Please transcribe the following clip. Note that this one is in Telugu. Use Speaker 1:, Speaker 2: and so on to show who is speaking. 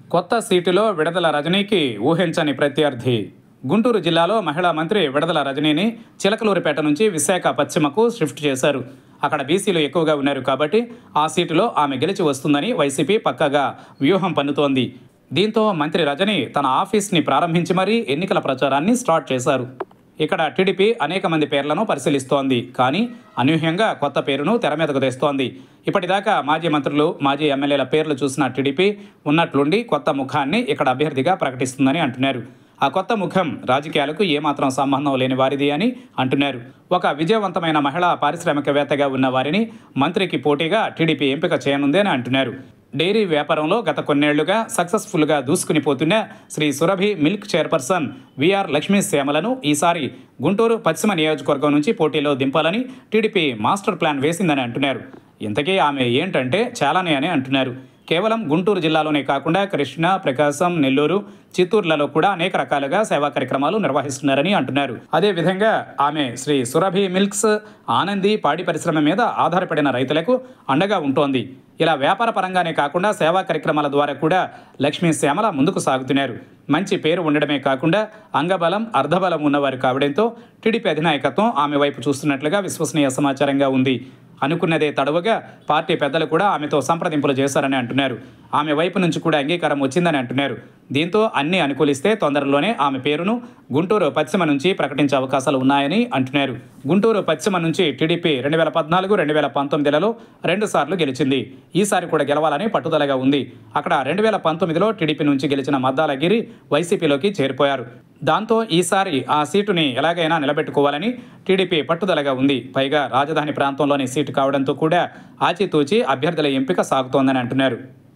Speaker 1: కొత్త సీటులో విడదల రజనీకి ఊహించని ప్రత్యర్థి. గుంటూరు జిల్లాలో మహిళా మంత్రి విడదల రజనీని చిలకలూరిపేట నుంచి విశాఖ పశ్చిమకు షిఫ్ట్ చేశారు. అక్కడ బీసీలు ఎక్కువగా ఉన్నారు కాబట్టి ఆ సీటులో ఆమె గెలిచి వస్తుందని వైసీపీ పక్కాగా వ్యూహం పన్నుతోంది. దీంతో మంత్రి రజనీ తన ఆఫీస్ని ప్రారంభించి మరీ ఎన్నికల ప్రచారాన్ని స్టార్ట్ చేశారు. ఇక్కడ టీడీపీ అనేక మంది పేర్లను పరిశీలిస్తోంది. కానీ అనూహ్యంగా కొత్త పేరును తెర మీదకు తెస్తోంది. ఇప్పటిదాకా మాజీ మంత్రులు, మాజీ ఎమ్మెల్యేల పేర్లు చూసిన టీడీపీ ఉన్నట్లుండి కొత్త ముఖాన్ని ఇక్కడ అభ్యర్థిగా ప్రకటిస్తుందని అంటున్నారు. ఆ కొత్త ముఖం రాజకీయాలకు ఏమాత్రం సంబంధం లేని వారిది అని అంటున్నారు. ఒక విజయవంతమైన మహిళా పారిశ్రామికవేత్తగా ఉన్న వారిని మంత్రికి పోటీగా టీడీపీ ఎంపిక చేయనుంది అని అంటున్నారు. డైరీ వ్యాపారంలో గత కొన్నేళ్లుగా సక్సెస్ఫుల్గా దూసుకుని పోతున్న Sri Surabhi milk chairperson VR Lakshmi శ్యామలను ఈసారి గుంటూరు పశ్చిమ నియోజకవర్గం నుంచి పోటీలో దింపాలని టీడీపీ మాస్టర్ ప్లాన్ వేసిందని అంటున్నారు. ఇంతకీ ఆమె ఏంటంటే చాలానే అని అంటున్నారు. కేవలం గుంటూరు జిల్లాలోనే కాకుండా కృష్ణా, ప్రకాశం, నెల్లూరు, చిత్తూరులలో కూడా అనేక రకాలుగా సేవా కార్యక్రమాలు నిర్వహిస్తున్నారని అంటున్నారు. అదేవిధంగా ఆమె శ్రీ సురభి మిల్క్స్, ఆనంది పాడి పరిశ్రమ మీద ఆధారపడిన రైతులకు అండగా ఉంటోంది. ఇలా వ్యాపార పరంగానే కాకుండా సేవా కార్యక్రమాల ద్వారా కూడా లక్ష్మీ శ్యామల ముందుకు సాగుతున్నారు. మంచి పేరు ఉండడమే కాకుండా అంగబలం, అర్ధబలం ఉన్నవారు కావడంతో టీడీపీ అధినాయకత్వం ఆమె వైపు చూస్తున్నట్లుగా విశ్వసనీయ సమాచారంగా ఉంది. అనుకున్నదే తడవుగా పార్టీ పెద్దలు కూడా ఆమెతో సంప్రదింపులు చేశారని అంటున్నారు. ఆమె వైపు నుంచి కూడా అంగీకారం వచ్చిందని అంటున్నారు. దీంతో అన్ని అనుకూలిస్తే తొందరలోనే ఆమె పేరును గుంటూరు పశ్చిమ నుంచి ప్రకటించే అవకాశాలు ఉన్నాయని అంటున్నారు. గుంటూరు పశ్చిమ నుంచి టీడీపీ 2014, 2019లలో 2 సార్లు గెలిచింది. ఈసారి కూడా గెలవాలని పట్టుదలగా ఉంది. అక్కడ 2019లో టీడీపీ నుంచి గెలిచిన మద్దాలగిరి వైసీపీలోకి చేరిపోయారు. దాంతో ఈసారి ఆ సీటుని ఎలాగైనా నిలబెట్టుకోవాలని టీడీపీ పట్టుదలగా ఉంది. పైగా రాజధాని ప్రాంతంలోని సీటు కావడంతో కూడా ఆచితూచి అభ్యర్థుల ఎంపిక సాగుతోందని అంటున్నారు.